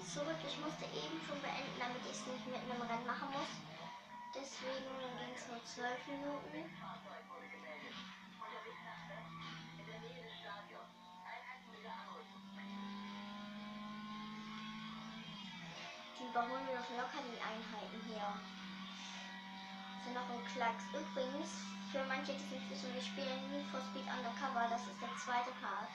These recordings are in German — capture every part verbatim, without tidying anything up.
jetzt zurück. Ich musste eben schon beenden, damit ich es nicht mit einem Rennen machen muss. Deswegen ging es nur zwölf Minuten. Die überholen wir doch locker, die Einheiten hier. Sind noch ein Klacks. Übrigens, für manche, die es nicht wissen, wir spielen Need for Speed Undercover. Das ist der zweite Part.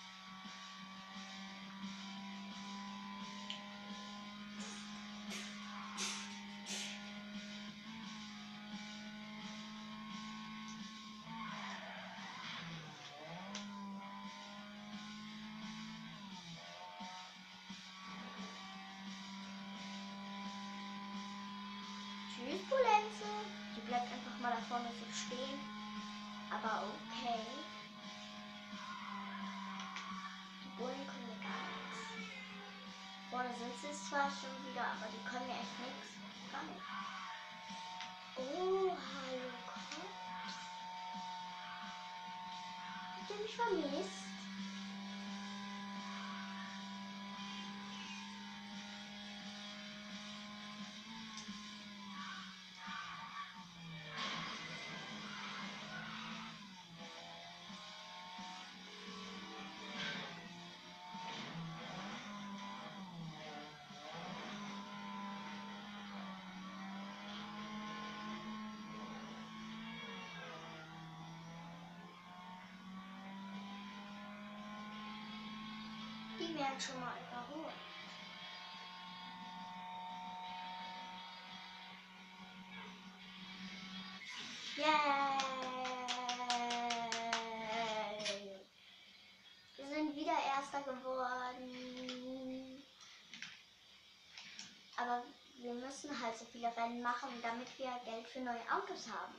Tschüss, Polenze. Die bleibt einfach mal da vorne so stehen. Aber okay. Die Bullen können mir gar nichts. Vorne sind sie zwar schon wieder, aber die können mir echt nichts. Gar nicht. Oh, hallo Kopf. Habt ihr mich vermisst? Die werden schon mal überholt. Yay! Wir sind wieder Erster geworden. Aber wir müssen halt so viele Rennen machen, damit wir Geld für neue Autos haben.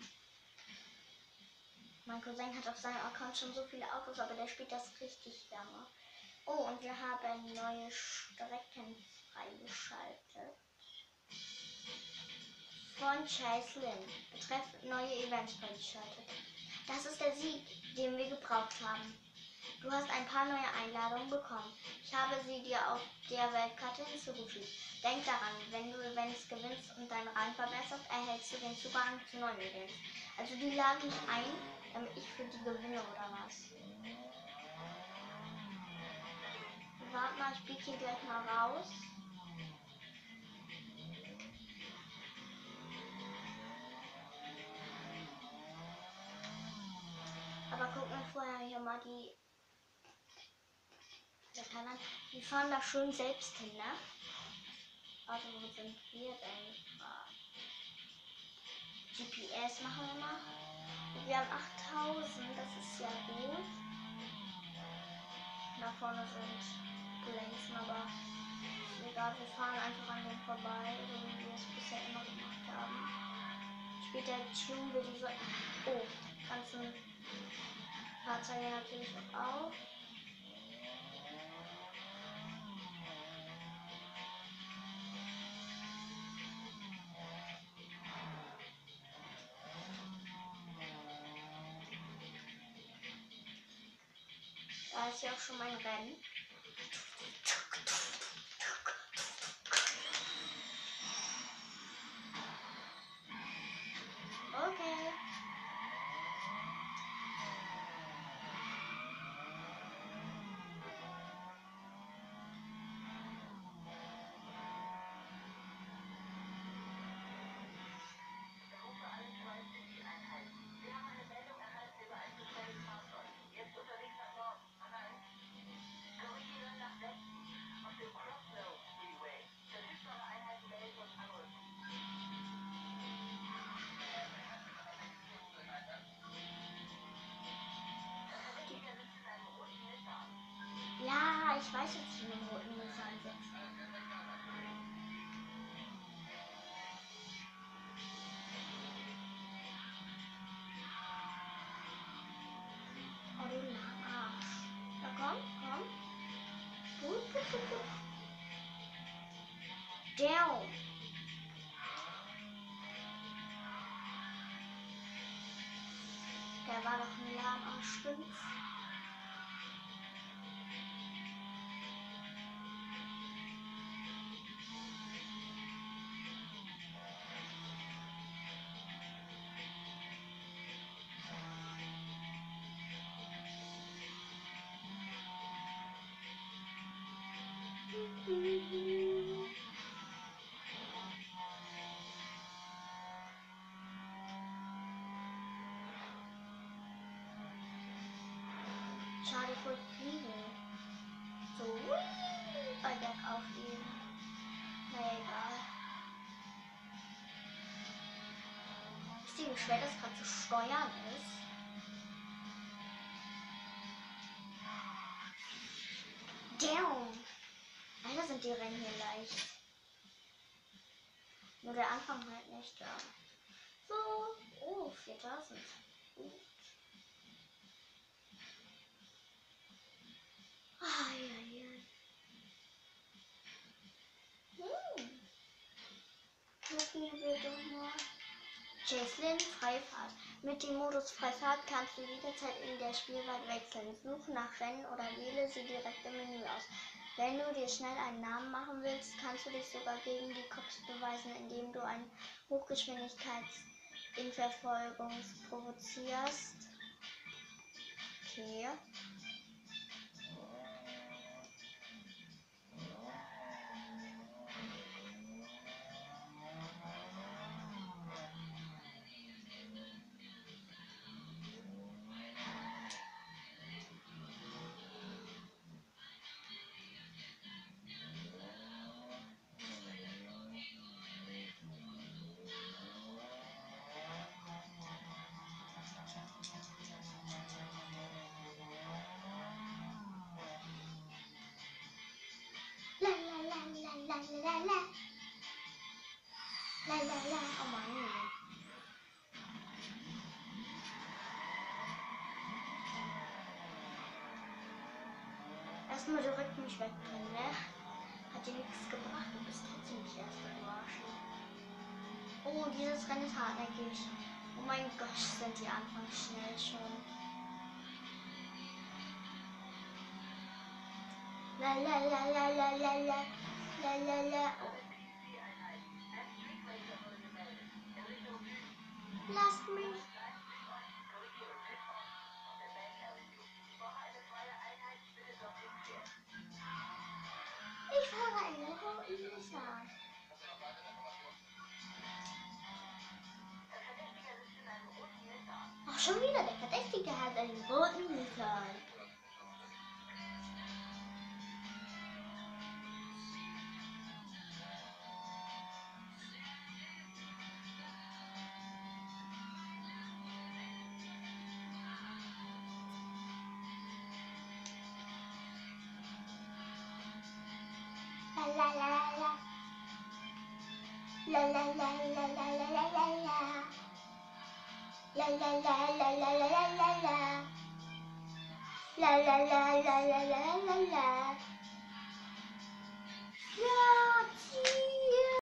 Mein Cousin hat auf seinem Account schon so viele Autos, aber der spielt das richtig lange. Oh, und wir haben neue Strecken freigeschaltet. Von Chase Lynn. Betreff neue Events freigeschaltet. Das ist der Sieg, den wir gebraucht haben. Du hast ein paar neue Einladungen bekommen. Ich habe sie dir auf der Weltkarte hinzugefügt. Denk daran, wenn du Events gewinnst und deinen Rang verbesserst, erhältst du den Zugang zu neuen Events. Also die laden mich ein, damit ich für die gewinne oder was? Warte mal, ich biege hier gleich mal raus. Aber guck mir vorher hier mal die... Die fahren da schön selbst hin, ne? Also wo sind wir denn? G P S machen wir mal. Wir haben achttausend, das ist ja gut. Da vorne sind Polenzen, aber ist egal, wir fahren einfach an dem vorbei, so wie wir es bisher immer gemacht haben. Später tun wir diese oh, ganzen Fahrzeuge natürlich auch auf. Da ist ja auch schon mein Rennen. Okay. Ja, ich weiß jetzt schon, wo in Nissan sitzt. Oh, du Arsch. Na komm, komm. Gut, gut, gut, gut. Down. Der war doch ein Lahm am Schwimpf. Schade, voll fliegen. So, ui, bei bergauf gehen. Naja, egal. Wisst ihr, wie schwer das gerade zu steuern ist? Damn! Alter, sind die Rennen hier leicht. Nur der Anfang halt nicht, ja. So, oh, viertausend. Gut. Ah, ja, ja. Hm. Gucken wir doch mal. Jacelyn, Freifahrt. Mit dem Modus Freifahrt kannst du jederzeit in der Spielwelt wechseln. Suche nach Rennen oder wähle sie direkt im Menü aus. Wenn du dir schnell einen Namen machen willst, kannst du dich sogar gegen die Cops beweisen, indem du eine Hochgeschwindigkeits-Verfolgung provozierst. Okay. La la la la la la la. La la la. Oh Mann. Erstmal direkt mich wegbringen, ne? Hat dir nichts gebracht, du bist trotzdem nicht erster, du Arsch. Oh, dieses Rennen ist hartnäckig. Oh mein Gott, sind die anfangs schnell schon. La la la la la la la la la la. Oh. Lasst mich. Ich fahre eine Nissan. Ach, schon wieder, der Verdächtige hat einen roten Nissan. La la la la. La la la la la la la la la. La la la la la la la la la. La la la la la la la la. Ja,